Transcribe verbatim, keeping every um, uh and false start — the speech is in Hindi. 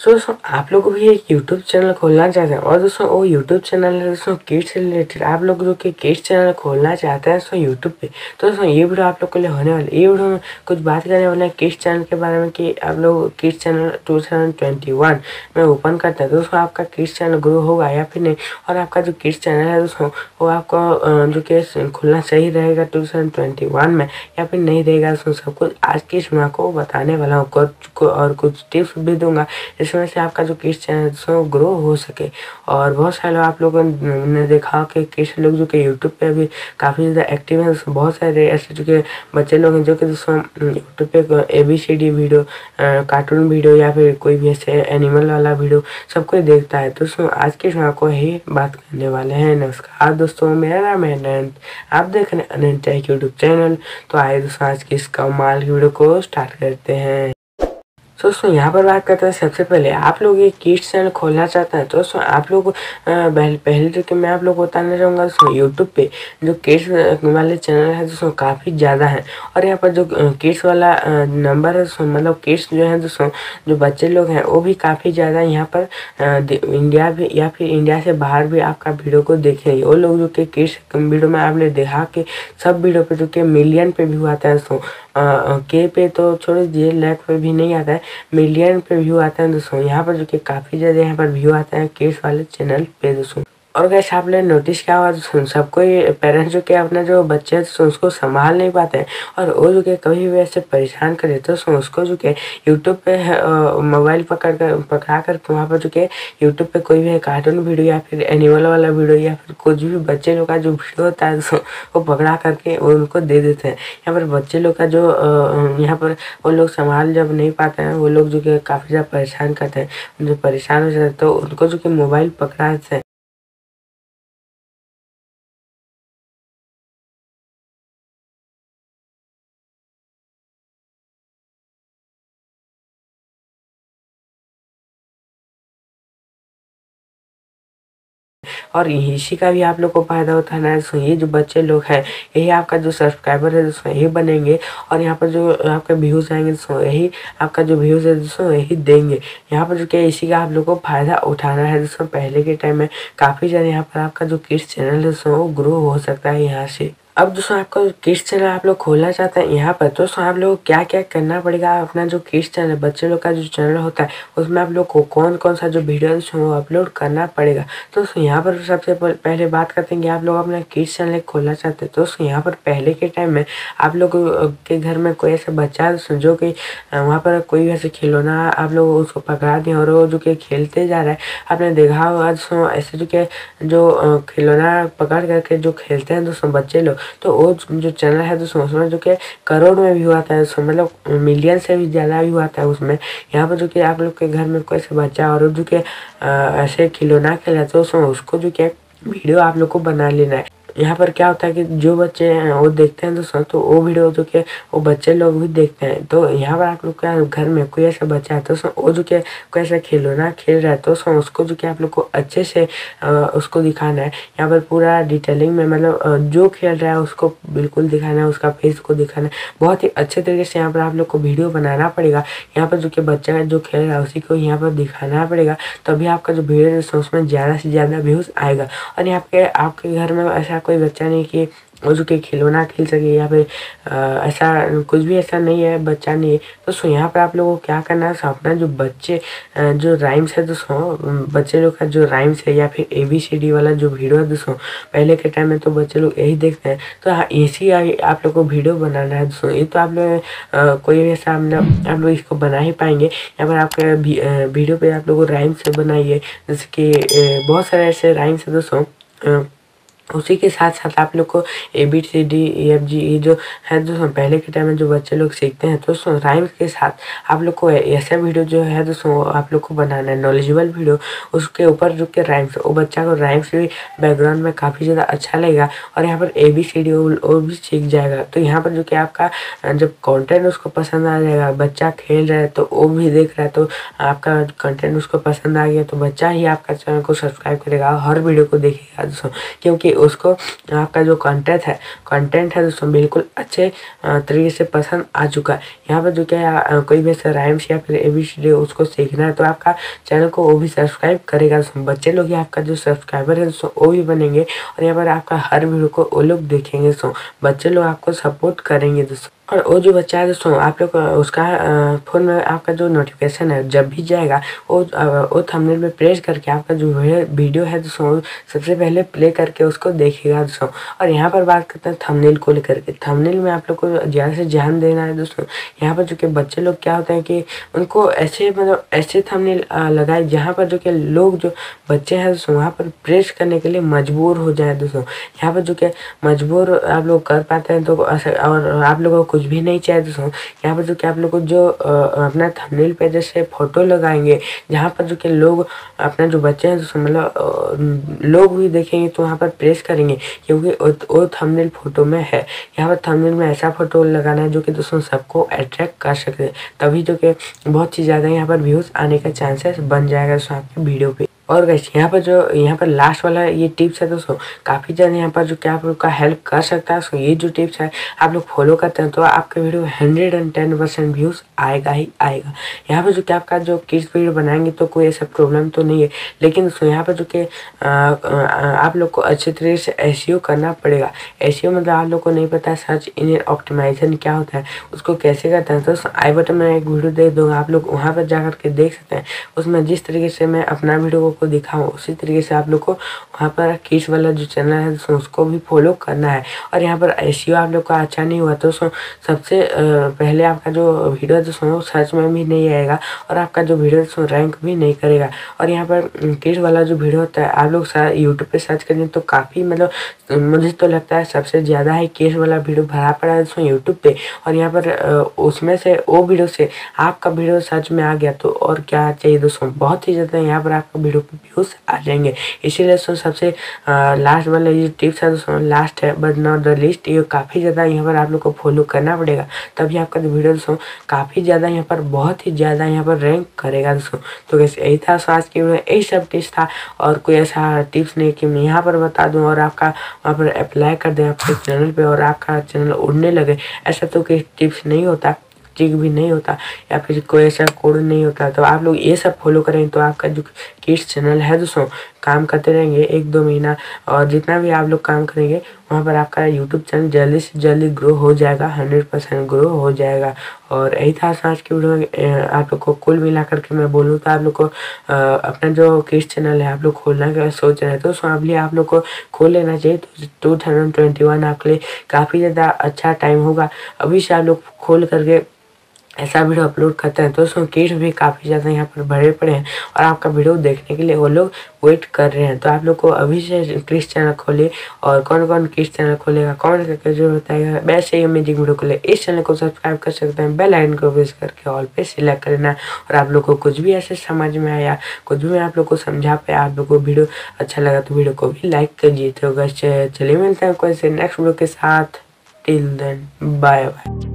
तो दोस्तों आप लोग भी एक यूट्यूब चैनल खोलना चाहते हैं और दोस्तों वो यूट्यूब चैनल है दोस्तों किड्स से रिलेटेड। आप लोग जो कि किड्स चैनल खोलना चाहते हैं दोस्तों यूट्यूब पे, तो दोस्तों ये वीडियो आप लोग के लिए होने वाली। ये वीडियो में कुछ बात करने वाले हैं किड्स चैनल के बारे में कि आप लोग kids channel two thousand twenty one में ओपन करते हैं तो दोस्तों आपका किड्स चैनल ग्रो होगा या फिर नहीं, और आपका जो किड्स चैनल है दोस्तों वो आपको जो कि खुलना सही रहेगा टू थाउजेंड ट्वेंटी वन में या फिर नहीं रहेगा। दोस्तों सब कुछ आज की इस वीडियो को बताने वाला हूँ और कुछ टिप्स भी दूंगा इस वजह से आपका जो किड्स चैनल है ग्रो हो सके। और बहुत सारे आप लोगों ने देखा कि किड्स लोग जो कि यूट्यूब पे अभी काफ़ी ज़्यादा एक्टिव हैं। बहुत सारे ऐसे जो कि बच्चे लोग हैं जो कि दोस्तों यूट्यूब पे A B C D video, cartoon video या फिर कोई भी ऐसे एनिमल वाला वीडियो सब कोई देखता है। तो दोस्तों आज की वीडियो को ही बात करने वाले हैं। नमस्कार दोस्तों, मेरा नाम है अनंत, आप देख रहे हैं अनंत टेक यूट्यूब चैनल। तो आइए दोस्तों आज की इस कमाल की वीडियो को स्टार्ट करते हैं। तो दोस्तों यहाँ पर बात करते हैं सबसे पहले आप लोग ये किड्स चैनल खोलना चाहते हैं तो दोस्तों आप लोग पहले पहले तो कि मैं आप लोग को बताना चाहूँगा दोस्तों यूट्यूब पे जो किड्स वाले चैनल है दोस्तों काफ़ी ज़्यादा है। और यहाँ पर जो किड्स वाला नंबर है दोस्तों, मतलब किड्स जो है दोस्तों जो बच्चे लोग हैं वो भी काफ़ी ज़्यादा यहाँ पर इंडिया भी या फिर इंडिया से बाहर भी आपका वीडियो को देखेंगे। वो लोग जो कि किड्स वीडियो में आपने देखा कि सब वीडियो पे जो कि मिलियन पे व्यू आता है दोस्तों, के पे तो छोड़ दीजिए, लाख पे भी नहीं आता है, मिलियन पे व्यू आता है दोस्तों। यहाँ पर जो कि काफ़ी ज़्यादा यहाँ पर व्यू आता है किड्स वाले चैनल पे दोस्तों। और कैसे आप लोग नोटिस किया हुआ दोस्तों सबको पेरेंट्स जो कि अपना जो बच्चे हैं उसको संभाल नहीं पाते हैं और वो जो कि कभी भी ऐसे परेशान करे तो उसको जो कि यूट्यूब पे मोबाइल पकड़ कर पकड़ा कर वहाँ पर जो कि यूट्यूब पे कोई भी कार्टून वीडियो या फिर एनिमल वाला वीडियो या फिर कुछ भी बच्चे लोग का जो वीडियो होता है दोस्तों वो पकड़ा करके वो उनको दे देते हैं। यहाँ पर बच्चे लोग का जो यहाँ पर वो लोग संभाल जब नहीं पाते हैं वो लोग जो कि काफ़ी ज़्यादा परेशान करते हैं। जो परेशान हो जाते हैं तो उनको जो कि मोबाइल पकड़ा देते हैं। और इसी का भी आप लोग को फायदा होता है ना दोस्तों। ये जो बच्चे लोग हैं यही आपका जो सब्सक्राइबर है दोस्तों यही बनेंगे और यहाँ पर जो आपके व्यूज़ आएंगे दोस्तों यही आपका जो व्यूज़ है दोस्तों यही देंगे। यहाँ पर जो क्या इसी का आप लोग को फायदा उठाना है दोस्तों। पहले के टाइम में काफ़ी ज़्यादा यहाँ पर आपका जो किड्स चैनल है दोस्तों वो ग्रो हो सकता है यहाँ से। अब दोस्तों आपका किड्स चैनल आप लोग खोलना चाहते हैं यहाँ पर, तो दोस्तों आप लोग क्या क्या करना पड़ेगा। अपना जो किड्स चैनल बच्चे लोग का जो चैनल होता है उसमें आप लोग को कौन कौन सा जो वीडियोस वो अपलोड करना पड़ेगा। तो दोस्तों यहाँ पर सबसे पहले बात करते हैं कि आप लोग अपना किड्स चैनल खोलना चाहते हैं। तो दोस्तों यहाँ पर पहले के टाइम में आप लोग के घर में कोई ऐसा बच्चा है जो कि वहाँ पर कोई ऐसे खिलौना आप लोग उसको पकड़ा दिए और वो जो कि खेलते जा रहा है। आपने देखा होगा दोस्तों ऐसे जो कि जो खिलौना पकड़ करके जो खेलते हैं दोस्तों बच्चे लोग, तो वो जो चैनल है दोस्तों उसमें जो कि करोड़ में व्यू आता है दोस्तों, मतलब मिलियन से भी ज़्यादा व्यू आता है उसमें। यहाँ पर जो कि आप लोग के घर में कोई सा बच्चा और जो कि ऐसे खिलौना खेला तो उसको जो कि वीडियो आप लोग को बना लेना है। यहाँ पर क्या होता है कि जो बच्चे हैं वो देखते हैं दोस्तों तो वो वीडियो जो कि वो बच्चे लोग भी देखते हैं। तो यहाँ पर आप लोग का घर में कोई ऐसा बच्चा है तो वो जो कि कोई ऐसा खिलौना खेल रहा है तो उसको जो कि आप लोग को अच्छे से आ, उसको दिखाना है। यहाँ पर पूरा डिटेलिंग में मतलब जो खेल रहा है उसको बिल्कुल दिखाना है, उसका फेस को दिखाना है। बहुत ही अच्छे तरीके से यहाँ पर आप लोग को वीडियो बनाना पड़ेगा। यहाँ पर जो कि बच्चा जो खेल रहा है उसी को यहाँ पर दिखाना पड़ेगा, तभी आपका जो वीडियो है उसमें ज़्यादा से ज़्यादा व्यूज़ आएगा। और यहाँ पे आपके घर में ऐसा कोई बच्चा नहीं कि वो जो कि खिलौना खेल सके या फिर ऐसा कुछ भी ऐसा नहीं है, बच्चा नहीं है। तो सो यहाँ पे आप लोगों को क्या करना है, अपना जो बच्चे जो राइम्स है दोस्तों बच्चे लोग का जो राइम्स है या फिर ए बी सी डी वाला जो वीडियो है दोस्तों, पहले के टाइम में तो बच्चे लोग यही देखते हैं। तो हाँ इसी आप लोग को वीडियो बनाना है दोस्तों। ये तो आप लोग कोई ऐसा आप लोग इसको बना ही पाएंगे। यहाँ पर आपके वीडियो पे आप लोग राइम्स बनाइए, जैसे कि बहुत सारे ऐसे राइम्स है दोस्तों। उसी के साथ साथ आप लोग को A B C D E F G E जो है दोस्तों पहले के टाइम में जो बच्चे लोग सीखते हैं तो दोस्तों राइम्स के साथ आप लोग को ऐसा वीडियो जो है दोस्तों आप लोग को बनाना है, नॉलेजेबल वीडियो। उसके ऊपर जो के राइम्स वो बच्चा को राइम्स भी बैकग्राउंड में काफ़ी ज़्यादा अच्छा लगेगा और यहाँ पर ए बी सी डी वो भी सीख जाएगा। तो यहाँ पर जो कि आपका जब कॉन्टेंट उसको पसंद आ जाएगा, बच्चा खेल रहा है तो वो भी देख रहा है तो आपका कंटेंट उसको पसंद आ गया तो बच्चा ही आपका चैनल को सब्सक्राइब करेगा, हर वीडियो को देखेगा दोस्तों। क्योंकि उसको आपका जो कंटेंट है कंटेंट है दोस्तों बिल्कुल अच्छे तरीके से पसंद आ चुका है। यहाँ पर जो क्या है कोई भी ऐसा राइम्स या फिर ए बी सी डी उसको सीखना है तो आपका चैनल को वो भी सब्सक्राइब करेगा दोस्तों। बच्चे लोग ही आपका जो सब्सक्राइबर है दोस्तों वो भी बनेंगे और यहाँ पर आपका हर वीडियो को वो लोग देखेंगे दोस्तों। बच्चे लोग आपको सपोर्ट करेंगे दोस्तों। और वो जो बच्चा है दोस्तों आप लोग उसका फ़ोन में आपका जो नोटिफिकेशन है जब भी जाएगा वो वो थंबनेल में प्रेस करके आपका जो वीडियो है दोस्तों सबसे पहले प्ले करके उसको देखेगा दोस्तों। और यहाँ पर बात करते हैं थंबनेल को लेकर के। थंबनेल में आप लोग को ज़्यादा से ध्यान देना है दोस्तों। यहाँ पर जो कि बच्चे लोग क्या होता है कि उनको ऐसे मतलब ऐसे थंबनेल लगाए जहाँ पर जो कि लोग जो बच्चे हैं दोस्तों वहाँ पर प्रेस करने के लिए मजबूर हो जाए दोस्तों। यहाँ पर जो कि मजबूर आप लोग कर पाते हैं तो और आप लोगों को कुछ भी नहीं चाहिए दोस्तों। यहाँ पर जो कि आप लोग को जो अपना थंबनेल पे जैसे फोटो लगाएंगे जहाँ पर जो कि लोग अपना जो बच्चे हैं दोस्तों मतलब लोग भी देखेंगे तो वहाँ पर प्रेस करेंगे क्योंकि वो थंबनेल फोटो में है। यहाँ पर थंबनेल में ऐसा फोटो लगाना है जो कि दोस्तों सबको अट्रैक्ट कर सके, तभी जो कि बहुत ही ज़्यादा यहाँ पर व्यूज़ आने का चांसेस बन जाएगा दोस्तों आपके वीडियो पे। और गाइस यहाँ पर जो यहाँ पर लास्ट वाला ये टिप्स है दोस्तों काफ़ी ज़्यादा यहाँ पर जो क्या आप लोग का हेल्प कर सकता है। सो ये जो टिप्स है आप लोग फॉलो करते हैं तो आपके video hundred and ten percent views आएगा ही आएगा। यहाँ पर जो क्या आपका जो किड्स वीडियो बनाएंगे तो कोई ऐसा प्रॉब्लम तो नहीं है, लेकिन दोस्तों यहाँ पर जो कि आप लोग को अच्छे तरीके से एसईओ करना पड़ेगा। एसईओ मतलब आप लोग को नहीं पता है सर्च इंजन ऑप्टिमाइजेशन क्या होता है, उसको कैसे करते हैं। तो आई बटन में एक वीडियो दे दूँगा, आप लोग वहाँ पर जा करके देख सकते हैं। उसमें जिस तरीके से मैं अपना वीडियो को दिखाऊं उसी तरीके से आप लोग को वहाँ पर किड्स वाला जो चैनल है उसको भी फॉलो करना है। और यहाँ पर एसईओ आप लोग का अच्छा नहीं हुआ तो सबसे पहले आपका जो वीडियो है सर्च में भी नहीं आएगा और आपका जो वीडियो है रैंक भी नहीं करेगा। और यहाँ पर किड्स वाला जो वीडियो होता है आप लोग यूट्यूब पे सर्च करें तो काफ़ी मतलब मुझे तो लगता है सबसे ज़्यादा ही किड्स वाला वीडियो भरा पड़ा है दोस्तों यूट्यूब पे। और यहाँ पर उसमें से वो वीडियो से आपका वीडियो सर्च में आ गया तो और क्या चाहिए दोस्तों, बहुत ही ज़्यादा यहाँ पर आपका वीडियो पे व्यूज़ आ जाएंगे। इसीलिए दोस्तों सबसे लास्ट वाला ये टिप्स है दोस्तों लास्ट है बट नॉट द लिस्ट, ये काफ़ी ज़्यादा यहाँ पर आप लोग को फॉलो करना पड़ेगा तभी आपका जो वीडियो दोस्तों काफ़ी ज़्यादा यहाँ पर बहुत ही ज़्यादा यहाँ पर रैंक करेगा दोस्तों। तो कैसे यही था आज की वीडियो, यही सब टिप्स था और कोई ऐसा टिप्स नहीं कि मैं यहाँ पर बता दूँ और आपका वहाँ पर अप्लाई कर दें आपके चैनल पर और आपका चैनल उड़ने लगे। ऐसा तो कोई टिप्स नहीं होता, चीज भी नहीं होता या फिर कोई ऐसा कोड नहीं होता। तो आप लोग ये सब फॉलो करें तो आपका जो किड्स चैनल है दोस्तों काम करते रहेंगे एक दो महीना और जितना भी आप लोग काम करेंगे वहाँ पर आपका यूट्यूब चैनल जल्दी से जल्दी ग्रो हो जाएगा, हंड्रेड परसेंट ग्रो हो जाएगा। और यही था आज की वीडियो में। आप लोग को कुल मिला करके मैं बोलूँ तो आप लोग को अपना जो किड्स चैनल है आप लोग खोलना का सोच रहे हैं तो इसलिए आप लोग को खोल लेना चाहिए। तो टू थाउजेंड ट्वेंटी वन आपके लिए काफ़ी ज़्यादा अच्छा टाइम होगा। अभी से आप लोग खोल करके ऐसा वीडियो अपलोड करते हैं तो उसमें किड्स भी काफ़ी ज़्यादा यहाँ पर भरे पड़े हैं और आपका वीडियो देखने के लिए वो लोग वेट कर रहे हैं। तो आप लोग को अभी से किड्स चैनल खोलिए और कौन कौन किड्स चैनल खोलेगा कौन करके जो बताएगा वैसे ही म्यूजिक वीडियो को ले इस चैनल को सब्सक्राइब कर सकते हैं, बेल आइकन को प्रेस करके ऑल पे सिलेक्ट करना। और आप लोग को कुछ भी ऐसे समझ में आया कुछ भी आप लोग को समझा पाया आप लोग को वीडियो अच्छा लगा तो वीडियो को भी लाइक कीजिए। तो चलिए मिलते हैं कोई से नेक्स्ट वीडियो के साथ, टिल देन बाय बाय।